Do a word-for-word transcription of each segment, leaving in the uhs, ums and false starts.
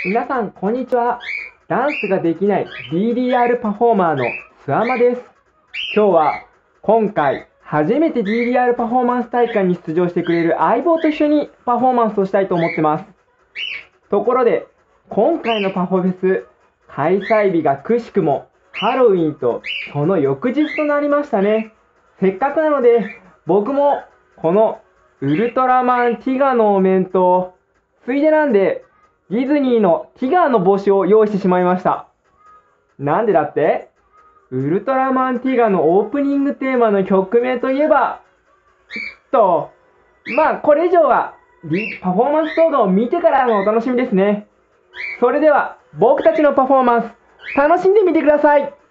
皆さん、こんにちは。ダンスができない ディーディーアール パフォーマーのすあまです。今日は、今回、初めて ディーディーアール パフォーマンス大会に出場してくれる相棒と一緒にパフォーマンスをしたいと思ってます。ところで、今回のパフォフェス、開催日がくしくもハロウィンとその翌日となりましたね。せっかくなので、僕もこのウルトラマンティガのお面と、ついでなんで、ディズニーのティガーの帽子を用意してしまいました。なんでだって？ウルトラマンティガのオープニングテーマの曲名といえば、と、まあこれ以上はパフォーマンス動画を見てからのお楽しみですね。それでは僕たちのパフォーマンス、楽しんでみてください。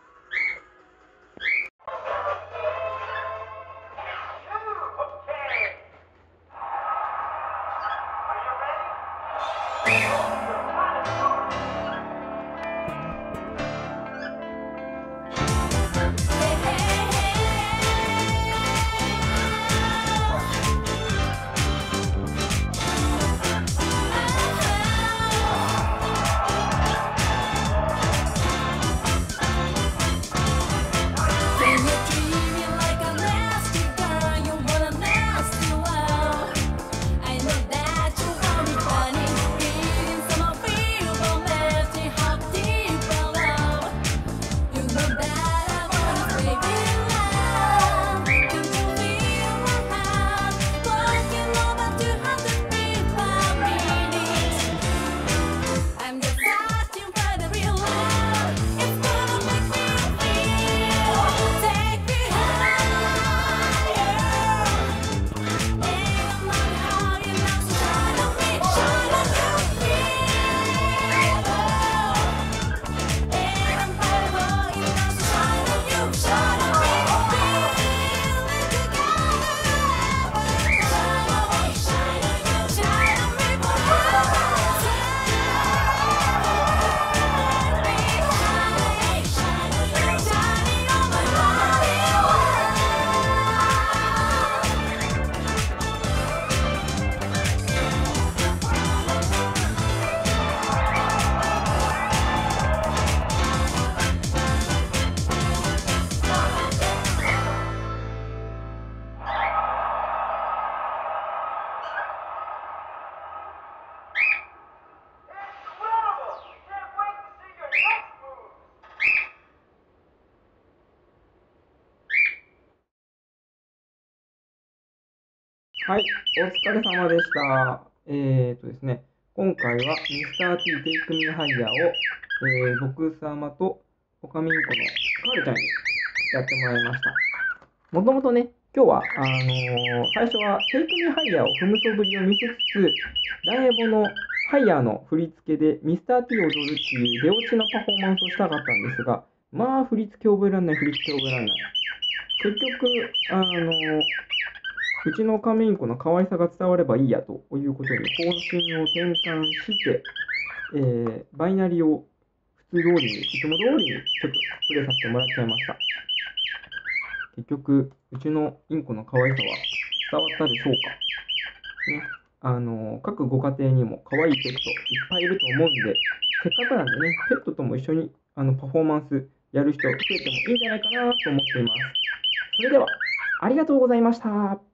はい、お疲れ様でした。えーとですね、今回は ミスターティー Take Me Higher を、えー、僕様とオカミンコのカールちゃんにやってもらいました。もともとね、今日は、あのー最初は Take Me Higher を踏むそぶりを見せつつ、ダンエボのハイヤーの振り付けで ミスターティー を踊るっていう出落ちのパフォーマンスをしたかったんですが、まあ振り付け覚えられない、振り付け覚えられない。結局、あのーうちのカメインコの可愛さが伝わればいいやということに方針を転換して、えー、バイナリを普通通りに、いつも通りにちょっとプレイさせてもらっちゃいました。結局、うちのインコの可愛さは伝わったでしょうか。ね、あの各ご家庭にも可愛いペットいっぱいいると思うんで、せっかくなんでね、ペットとも一緒にあのパフォーマンスやる人増えてもいいんじゃないかなと思っています。それでは、ありがとうございました。